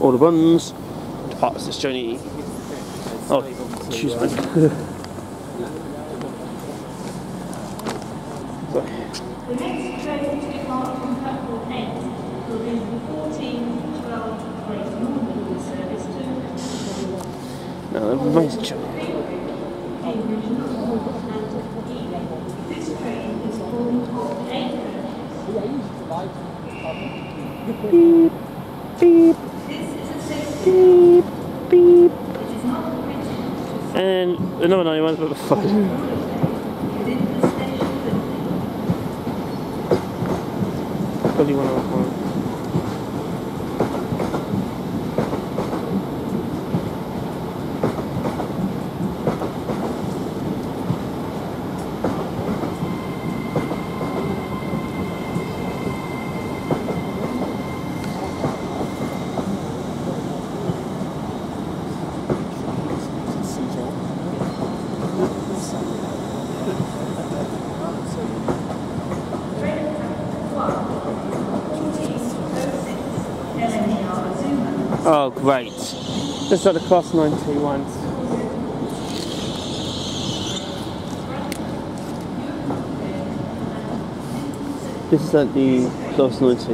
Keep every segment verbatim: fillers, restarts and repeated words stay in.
all the buns, departs this journey. Oh, excuse me. Sorry. The next train to depart from platform eight will be the fourteen twelve Great Northern service to No, that remains a journey. This train is formed of eight Beep, beep, beep, beep. And another ninety-one is about the phone. Probably one of one. Oh great, this is at the class ninety-one. This is at the class ninety.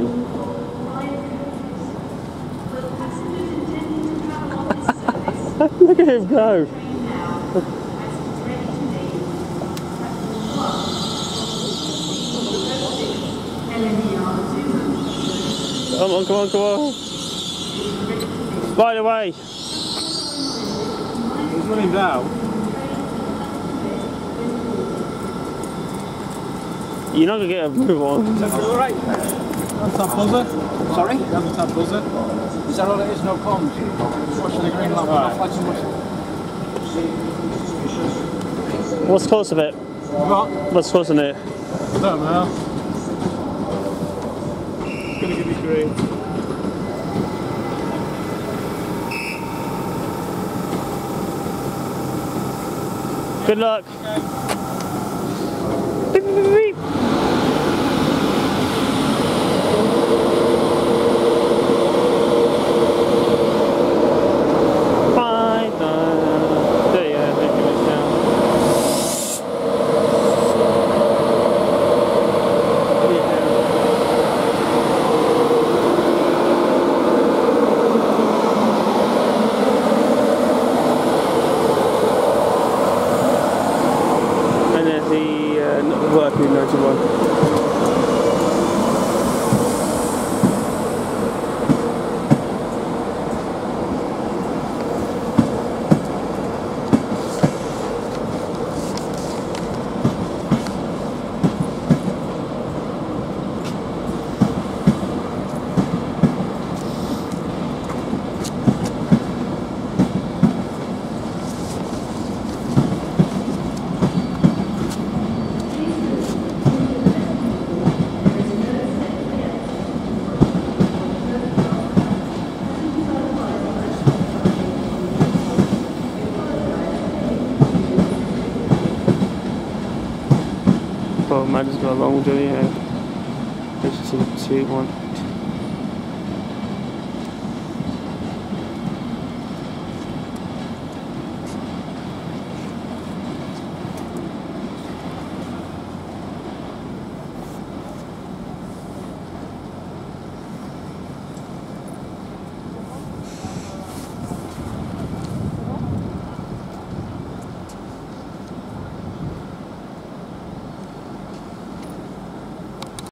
Look at him go! Come on, come on, come on! Right away! He's running down. You're not going to get a move on. Is that alright? That's that buzzer. Sorry? That's that buzzer. Is that all it is? No comms? Just watching the green lamp. Right. What's close of it? What? What's close in it? I don't know. It's going to give me green. Good luck. Okay. Beep, beep, beep, beep. Bye. Bye. There you go. Thank you much now. Working ninety-one. Oh man, just got a long journey here. Let's see, two, one.